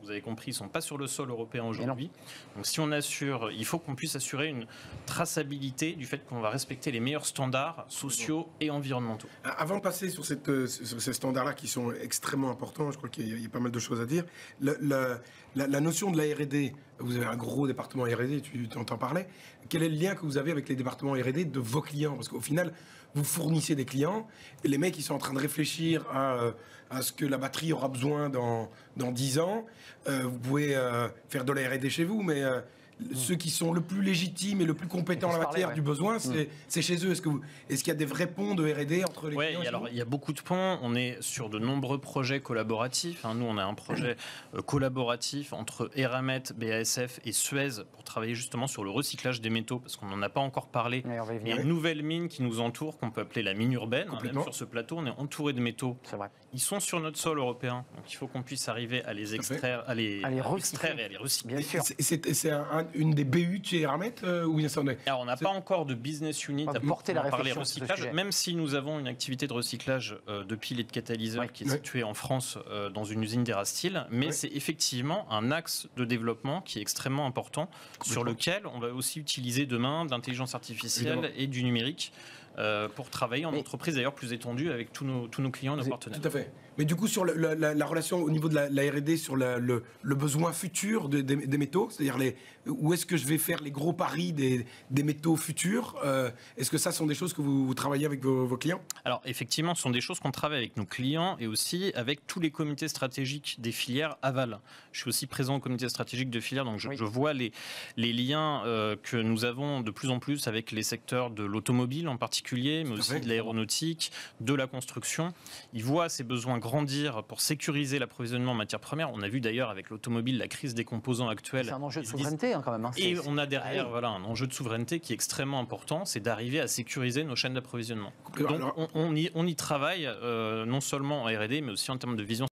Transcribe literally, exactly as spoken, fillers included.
vous avez compris, ils ne sont pas sur le sol européen aujourd'hui. Donc si on assure, il faut qu'on puisse assurer une traçabilité du fait qu'on va respecter les meilleurs standards sociaux et environnementaux. Avant de passer sur, cette, sur ces standards-là qui sont extrêmement importants, je crois qu'il y, y a pas mal de choses à dire, le, le, la, la notion de la R et D, vous avez un gros département R et D, tu t'entends parler, quel est le lien que vous avez avec les départements R et D de vos clients? Parce qu'au final, vous fournissez des clients, et les mecs, ils sont en train de réfléchir à, à ce que la batterie aura besoin dans, dans dix ans. Euh, vous pouvez euh, faire de la R et D chez vous, mais euh, mmh. ceux qui sont le plus légitimes et le plus compétents en la matière parler, ouais. du besoin, c'est mmh. chez eux. Est-ce que vous, est-ce qu'il y a des vrais ponts de R et D entre les ouais, clients? Alors, il y a beaucoup de ponts. On est sur de nombreux projets collaboratifs. Nous, on a un projet euh, collaboratif entre Eramet, B A S F et Suez pour travailler justement sur le recyclage des métaux, parce qu'on n'en a pas encore parlé. Il y a une nouvelle mine qui nous entoure, qu'on peut appeler la mine urbaine. Même sur ce plateau, on est entouré de métaux. Vrai. Ils sont sur notre sol européen, donc il faut qu'on puisse arriver à les extraire, à les, à les extraire et à les recycler. Bien sûr. C'est, c'est un, un, une des B U de chez Eramet euh, ou bien ça en est... Alors, on n'a pas encore de business unit à porter la parler recyclage, même si nous avons une activité de recyclage euh, de piles et de catalyseurs ouais. qui est ouais. située en France euh, dans une usine d'Erasteel, mais ouais. c'est effectivement un axe de développement qui est extrêmement important, sur lequel on va aussi utiliser demain de l'intelligence artificielle Évidemment. et du numérique euh, pour travailler en mais, entreprise d'ailleurs plus étendue avec tous nos, tous nos clients, nos partenaires. Tout à fait. Mais du coup, sur la, la, la relation au niveau de la, la R et D, sur la, le, le besoin futur de, des, des métaux, c'est-à-dire les, où est-ce que je vais faire les gros paris des, des métaux futurs, euh, est-ce que ça sont des choses que vous, vous travaillez avec vos, vos clients? Alors effectivement, ce sont des choses qu'on travaille avec nos clients et aussi avec tous les comités stratégiques des filières aval. Je suis aussi présent au comité stratégique de filière, donc je, oui. je vois les, les liens euh, que nous avons de plus en plus avec les secteurs de l'automobile en particulier, mais aussi de l'aéronautique, de la construction. Ils voient ces besoins grandir pour sécuriser l'approvisionnement en matières premières. On a vu d'ailleurs avec l'automobile la crise des composants actuels. C'est un enjeu de souveraineté hein, quand même. Hein. Et on a derrière ah, oui. voilà, un enjeu de souveraineté qui est extrêmement important, c'est d'arriver à sécuriser nos chaînes d'approvisionnement. Donc on, on, y, on y travaille euh, non seulement en R et D, mais aussi en termes de vision